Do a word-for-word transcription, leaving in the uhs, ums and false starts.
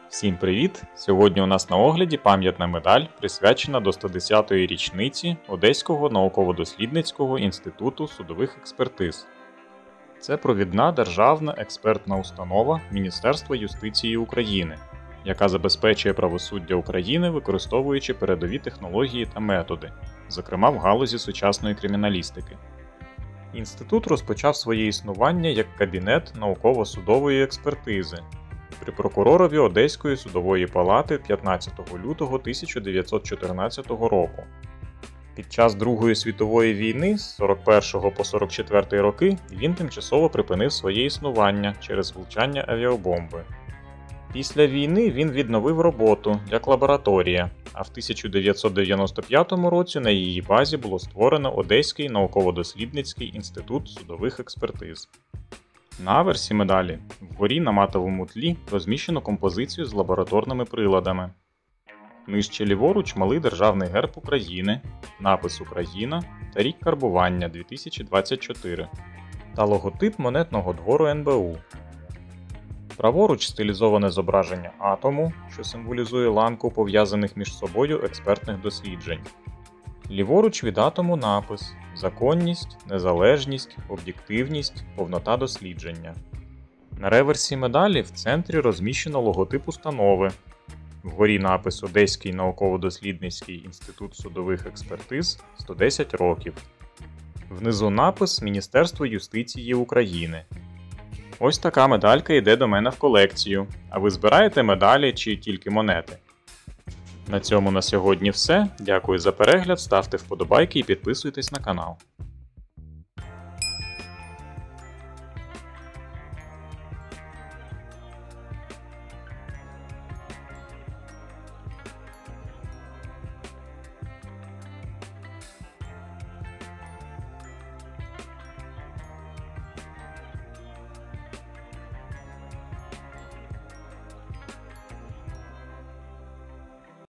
Всім привіт! Сьогодні у нас на огляді пам'ятна медаль, присвячена до сто десятої річниці Одеського науково-дослідницького інституту судових експертиз. Це провідна державна експертна установа Міністерства юстиції України, яка забезпечує правосуддя України, використовуючи передові технології та методи, зокрема в галузі сучасної криміналістики. Інститут розпочав своє існування як кабінет науково-судової експертизи при прокуророві Одеської судової палати п'ятнадцятого лютого тисяча дев'ятсот чотирнадцятого року. Під час Другої світової війни з сорок першого по сорок четвертий роки він тимчасово припинив своє існування через влучання авіабомби. Після війни він відновив роботу як лабораторія, а в тисяча дев'ятсот дев'яносто п'ятому році на її базі було створено Одеський науково-дослідницький інститут судових експертиз. На аверсі медалі вгорі на матовому тлі розміщено композицію з лабораторними приладами. Нижче ліворуч малий державний герб України, напис «Україна» та рік карбування дві тисячі двадцять чотири та логотип монетного двору ен бе у. Праворуч стилізоване зображення атому, що символізує ланку пов'язаних між собою експертних досліджень. Ліворуч від атому напис «Законність, незалежність, об'єктивність, повнота дослідження». На реверсі медалі в центрі розміщено логотип установи. Вгорі напис «Одеський науково-дослідницький інститут судових експертиз сто десять років». Внизу напис «Міністерство юстиції України». Ось така медалька йде до мене в колекцію. А ви збираєте медалі чи тільки монети? На цьому на сьогодні все. Дякую за перегляд, ставте вподобайки і підписуйтесь на канал.